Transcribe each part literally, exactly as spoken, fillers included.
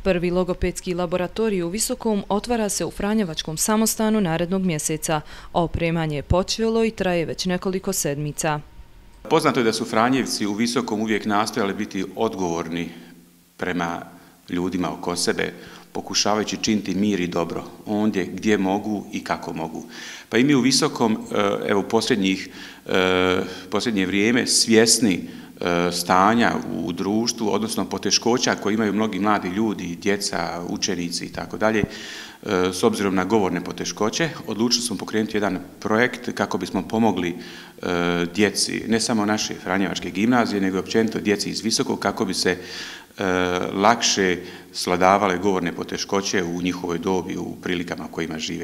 Prvi logopedski laboratorij u Visokom otvara se u Franjevačkom samostanu narednog mjeseca, a opremanje je počelo i traje već nekoliko sedmica. Poznato je da su Franjevci u Visokom uvijek nastojali biti odgovorni prema ljudima oko sebe, pokušavajući činiti mir i dobro ondje gdje mogu i kako mogu. Pa i mi u Visokom, evo posljednjih, posljednje vrijeme, svjesni stanja u društvu, odnosno poteškoća koje imaju mnogi mladi ljudi, djeca, učenici i tako dalje, s obzirom na govorne poteškoće, odlučili smo pokrenuti jedan projekt kako bismo pomogli djeci, ne samo naše Franjevačke gimnazije, nego općenito djeci iz Visokog, kako bi se lakše svladavale govorne poteškoće u njihovoj dobi, u prilikama u kojima žive.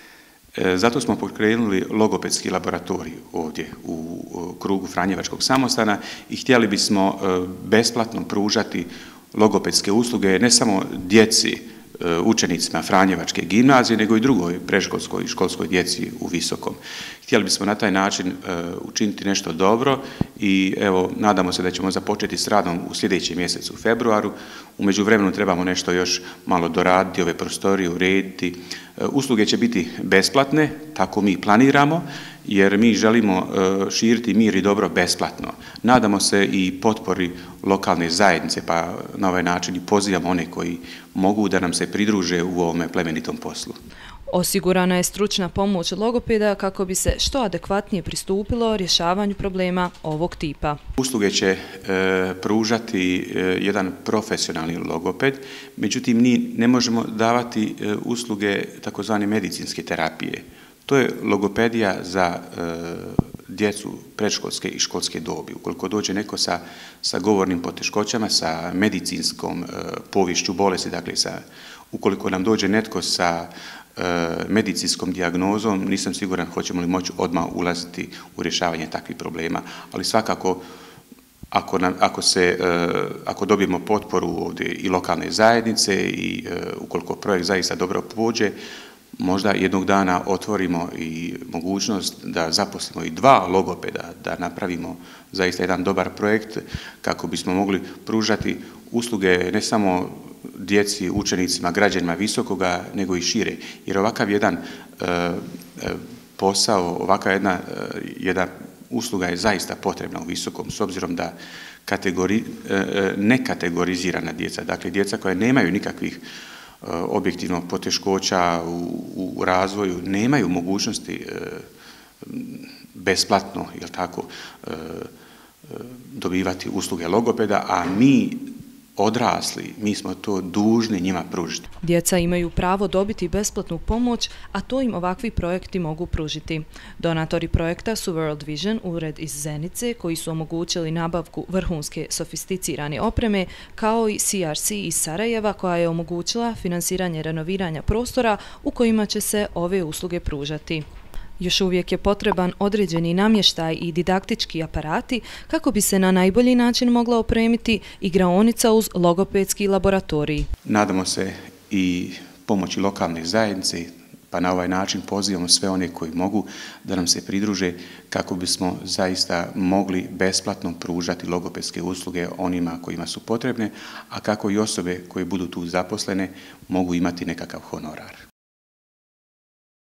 Zato smo pokrenuli logopedski laboratorij ovdje u krugu Franjevačkog samostana i htjeli bismo besplatno pružati logopedske usluge ne samo djeci, učenicima Franjevačke gimnazije, nego i drugoj predškolskoj i školskoj djeci u Visokom. Htjeli bismo na taj način učiniti nešto dobro i evo, nadamo se da ćemo započeti s radom u sljedećem mjesecu, u februaru. U međuvremenu trebamo nešto još malo doraditi, ove prostorije urediti. Usluge će biti besplatne, tako mi planiramo, jer mi želimo širiti mir i dobro besplatno. Nadamo se i potpori lokalne zajednice, pa na ovaj način i pozivamo one koji mogu da nam se pridruže u ovome plemenitom poslu. Osigurana je stručna pomoć logopeda kako bi se što adekvatnije pristupilo rješavanju problema ovog tipa. Usluge će e, pružati e, jedan profesionalni logoped, međutim mi ne možemo davati e, usluge takozvane medicinske terapije. To je logopedija za e, djecu predškolske i školske dobi. Ukoliko dođe neko sa, sa govornim poteškoćama, sa medicinskom e, poviješću bolesti, dakle sa, ukoliko nam dođe netko sa e, medicinskom dijagnozom, nisam siguran hoćemo li moći odmah ulaziti u rješavanje takvih problema, ali svakako ako, nam, ako, se, e, ako dobijemo potporu ovdje i lokalne zajednice i e, ukoliko projekt zaista dobro pođe, možda jednog dana otvorimo i mogućnost da zaposlimo i dva logopeda, da napravimo zaista jedan dobar projekt kako bismo mogli pružati usluge ne samo djeci, učenicima, građanima Visokoga, nego i šire. Jer ovakav jedan e, posao, ovakav jedna, jedna usluga je zaista potrebna u Visokom, s obzirom da kategori, e, nekategorizirana djeca, dakle djeca koja nemaju nikakvih objektivno poteškoća u, u razvoju, nemaju mogućnosti e, besplatno, jel tako, e, dobivati usluge logopeda, a mi odrasli, mi smo to dužni njima pružiti. Djeca imaju pravo dobiti besplatnu pomoć, a to im ovakvi projekti mogu pružiti. Donatori projekta su World Vision, ured iz Zenice, koji su omogućili nabavku vrhunske sofisticirane opreme, kao i C R C iz Sarajeva, koja je omogućila finansiranje renoviranja prostora u kojima će se ove usluge pružati. Još uvijek je potreban određeni namještaj i didaktički aparati kako bi se na najbolji način mogla opremiti igraonica uz logopedski laboratorij. Nadamo se i pomoći lokalne zajednice, pa na ovaj način pozivamo sve one koji mogu da nam se pridruže kako bismo zaista mogli besplatno pružati logopedske usluge onima kojima su potrebne, a kako i osobe koje budu tu zaposlene mogu imati nekakav honorar.